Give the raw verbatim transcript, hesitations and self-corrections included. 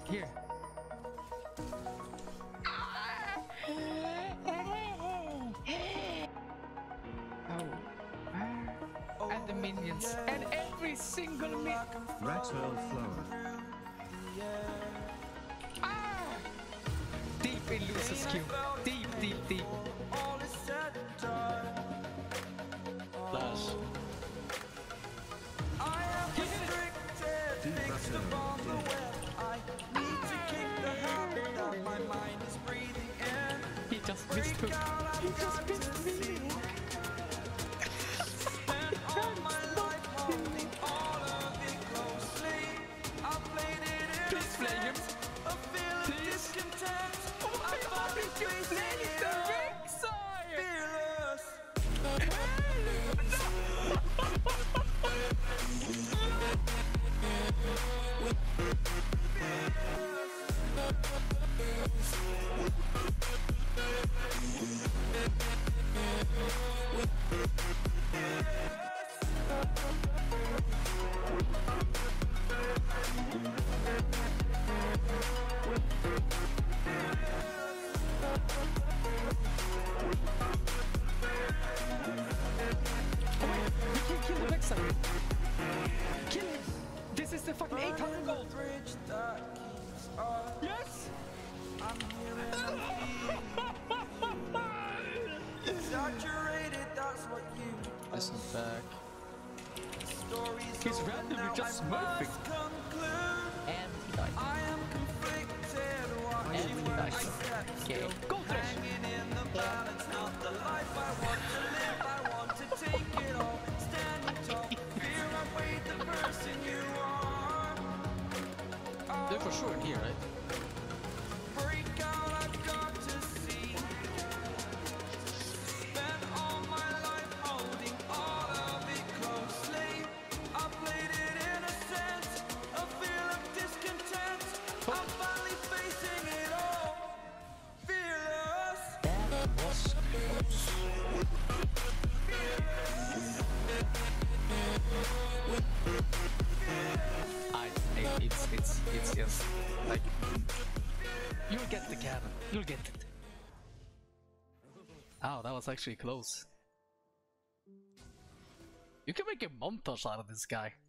Here. Oh. And the minions. And every single minion. Rattle flower. Ah! Deep in Lucy's queue. Deep, deep, deep. Flash. Deep rattle. He just missed hook. He just missed me. Please play him. Please. Oh, please play the ringside. Kill him! This is the fucking eight hundred gold! Yes! Listen back. He's randomly just smurfing. And he died. And he died. Okay. Go Thresh! They're for sure here, right? I, it's, it's, it's just like, you'll get the cannon, you'll get it. Oh, that was actually close. You can make a montage out of this guy.